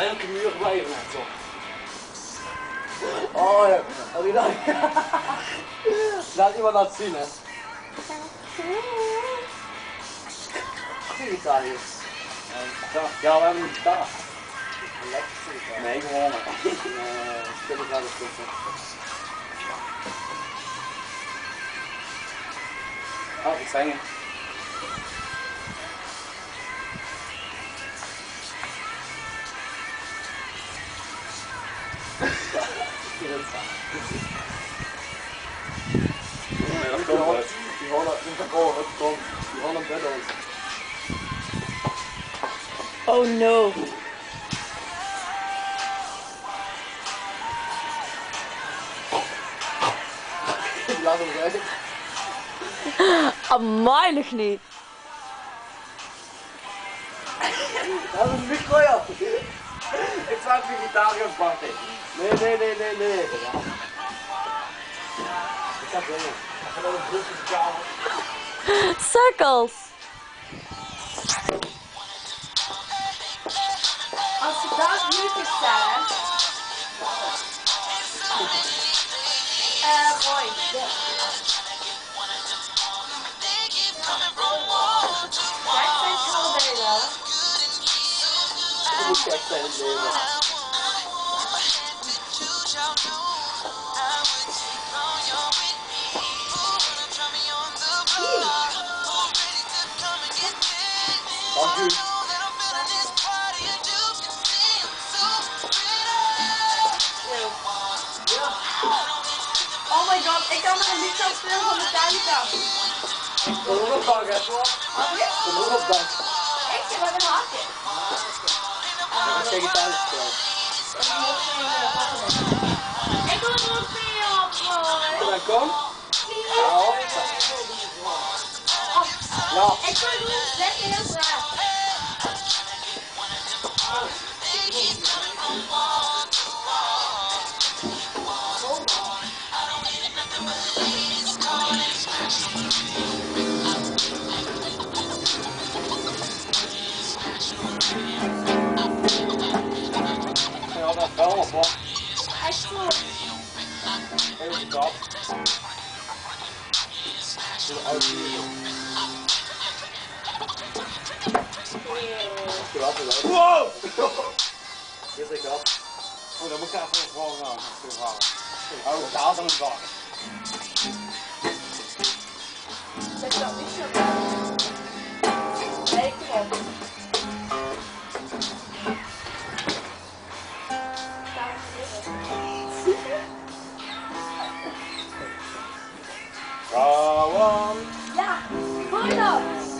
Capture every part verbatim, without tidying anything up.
alleen op de muur gebleven net zo. Oh ja, had je dat? Laat iemand dat zien, hè? Goeie taal hier. Ja, we hebben een gitaar. Elektrische gitaar. Nee, gewoon. Nee, speel ik wel eens tussen. Oh, ik zing het. Nee, dat komt uit. Die horen het komt. Die horen een bed uit. Oh no. Laat hem uit. Amai, nog niet. Dat is een micro, joh. Ik zag die gitaar gaan pakken. Nee, nee, nee, nee, nee. Ik ga zingen. Ik ga nog een broekje betalen. Sukkels. Als je daar muziek staat, eh, mooi. Jij bent holiday wel. Dat moet gek zijn in het leven. Dank u. Oh my god, ik kan er een lied aan spelen van Metallica. Kom nog op dank, hè. Wat is? Kom nog op dank. Ik heb wel een haakje. Ik ga gitaar spelen. Ik wil er nog meer op, hoor. Dan kom. Ja, hoor. Ja. Ik wil doen lekker heel graag. Ja, dat wel of wat? Echt goed. Even kap. Wow! Hier is ik af. Oh, dan moet ik even gewoon gaan. Oh, daar is een bak. Zet dat niet zo. Nee, kom op. Vrouwen. Ja, gooi dat.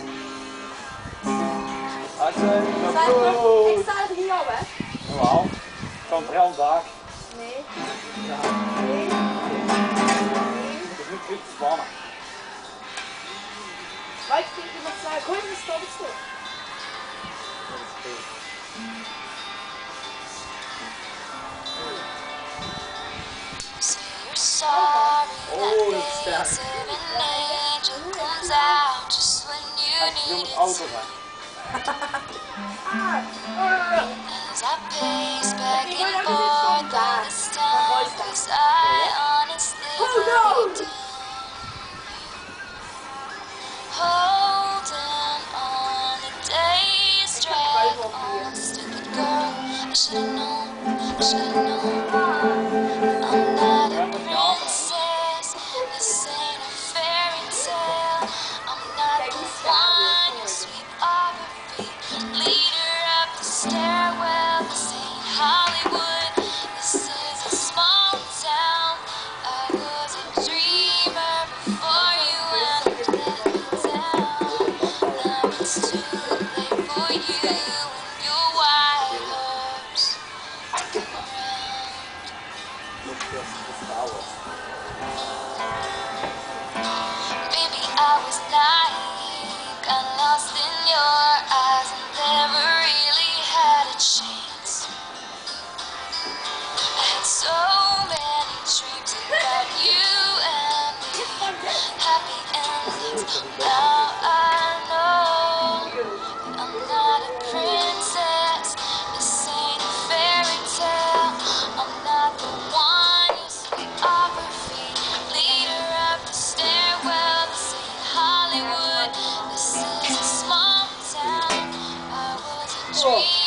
Ik zeg, Sta je nog- Ik sta er niet op, hè? Jawel. Van het hele dag. Nee. Ja. Nee. Het is niet goed te spannen. Maar ik vind iemand zeggen, gooi hem de stopstok. Oh, dat is sterk. Echt, je moet auto zijn. Ah. As I pace back and forth on the stone, 'cause I honestly like to holding on the days drag on. Stupid girl, I should've known, I should've known. I'm not a princess, this ain't a fairy tale. I'm not the one you sweep off her feet, lead her up the stairwell. This ain't Hollywood, this is a small town. I was a dreamer before you went down. Now it's too late for you and your white horse around. Baby, I was naive, got lost in your eyes and never really had a chance. I had so many dreams about you and me, happy endings. Now I know that I'm not a princess, this ain't a fairy street.